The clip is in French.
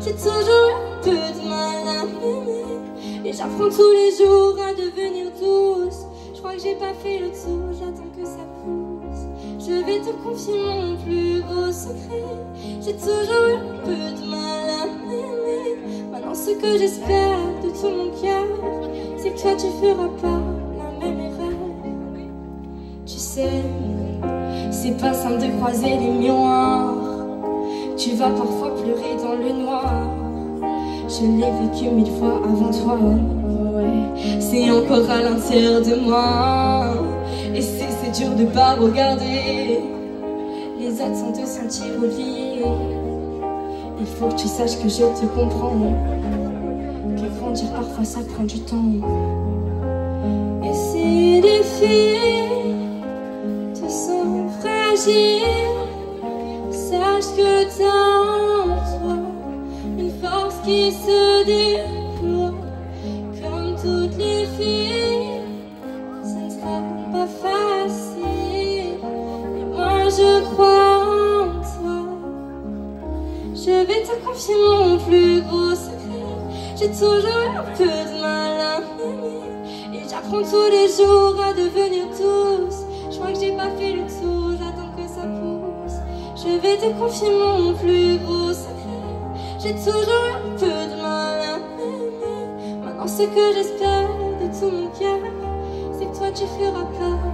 j'ai toujours un peu de mal à m'aimer. Et j'apprends tous les jours à devenir douce. Je crois que j'ai pas fait le tour, j'attends que ça pousse. Je vais te confier mon plus gros secret. J'ai toujours eu un peu de mal à m'aimer. Maintenant ce que j'espère de tout mon cœur, c'est que toi tu feras pas la même erreur. Tu sais, c'est pas simple de croiser les miroirs. Tu vas parfois pleurer dans le noir. Je l'ai vécu 1000 fois avant toi, ouais. C'est encore à l'intérieur de moi. Et c'est dur de pas regarder les autres sans te sentir oublié. Il faut que tu saches que je te comprends, que grandir parfois ça prend du temps. Et si les filles te sentent fragile, sache que t'as en toi une force qui se déploie. Comme toutes les filles, ce ne sera pas facile. Et moi je crois en toi. Je vais te confier mon plus gros secret. J'ai toujours un peu de mal à m'aimer. Et j'apprends tous les jours à devenir douce. Je crois que j'ai pas fait le tour, j'attends que ça pousse. Je vais te confier mon plus gros secret. J'ai toujours un peu de mal à m'aimer. Maintenant ce que j'espère de tout mon cœur, c'est que toi tu feras pas